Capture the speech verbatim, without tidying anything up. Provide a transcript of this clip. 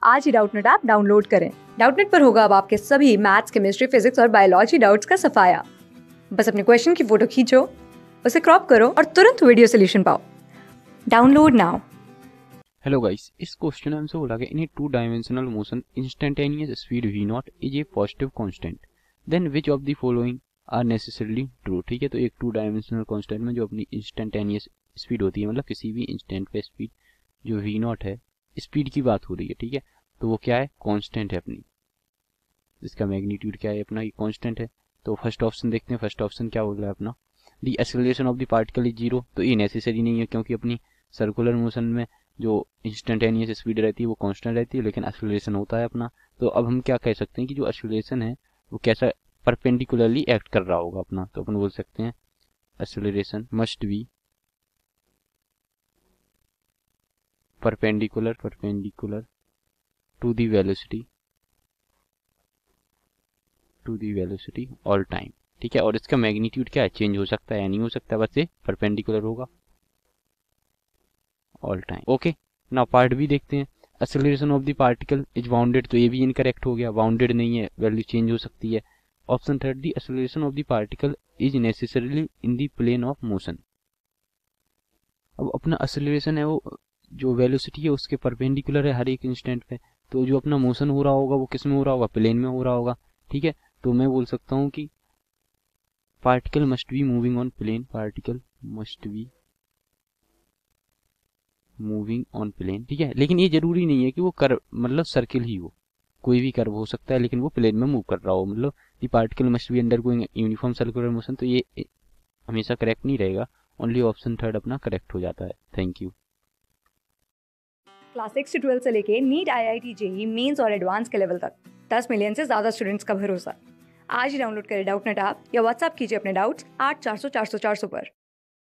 आज ही Doubtnut app download करें। डाउटनेट पर होगा अब आपके सभी मैथ्स, केमिस्ट्री, फिजिक्स और बायोलॉजी डाउट्स का सफाया। बस अपने क्वेश्चन की फोटो खींचो, उसे क्रॉप करो और तुरंत वीडियो सोल्यूशन पाओ। Download now. हेलो गाइस, इस क्वेश्चन में हमसे बोला गया in a two dimensional motion instantaneous speed v not is a positive constant, then which of the following are necessarily true. ठीक है, तो एक टू डायमेंशनल कांस्टेंट में जो अपनी इंस्टेंटेनियस स्पीड होती है, मतलब किसी भी इंस्टेंट पे स्पीड जो वी नॉट है, स्पीड की बात हो रही है। ठीक है, तो वो क्या है, कांस्टेंट है अपनी, इसका मैग्नीट्यूड क्या है अपना, ये कांस्टेंट है। तो फर्स्ट ऑप्शन देखते हैं, फर्स्ट ऑप्शन क्या बोल रहा है अपना, the acceleration of the particle is zero. तो ये नेसेसरी नहीं है, क्योंकि अपनी सर्कुलर मोशन में जो इंस्टेंटेनियस स्पीड रहती है वो कांस्टेंट रहती है, लेकिन एक्सेलरेशन होता है अपना। तो अब हम क्या कह सकते हैं कि जो एक्सेलरेशन है वो कैसा परपेंडिकुलरली एक्ट कर रहा होगा अपना। तो अपन बोल सकते हैं acceleration must be perpendicular perpendicular to the velocity to the velocity all time. ठीक है, और इसका मैग्नीट्यूड क्या है, चेंज हो सकता है या नहीं हो सकता, बस ये परपेंडिकुलर होगा all time. Okay, now part B देखते हैं। Acceleration of the particle is bounded, तो ये भी इनकरेक्ट हो गया, बाउंडेड नहीं है, वैल्यू चेंज हो सकती है। Option third, the acceleration of the particle is necessarily in the plane of motion. अब अपना एक्सेलरेशन है वो जो वेलोसिटी है उसके परपेंडिकुलर है हर एक इंस्टेंट पे, तो जो अपना मोशन हो रहा होगा वो किस में हो रहा होगा, प्लेन में हो रहा होगा। ठीक है, तो मैं बोल सकता हूँ कि particle must be moving on plane, particle must be moving on plane. ठीक है, लेकिन ये जरूरी नहीं है कि वो कर्व मतलब सर्किल ही हो, कोई भी कर्व हो सकता है, लेकिन वो प्लेन में मूव कर रहा हो, मतलब the particle must be undergoing uniform circular motion. तो ये हमेशा करेक्ट नहीं रहेगा, ओनली ऑप्शन थर्ड अपना करेक्ट हो जाता है। Thank you. क्लास सिक्स से ट्वेल्थ से लेके NEET, I I T, JEE Mains और एडवांस के लेवल तक दस मिलियन से ज्यादा स्टूडेंट्स का भरोसा। आज ही डाउनलोड करें डाउटनेट ऐप या व्हाट्सएप कीजिए अपने डाउट्स आठ चार सौ चार सौ चार सौ पर।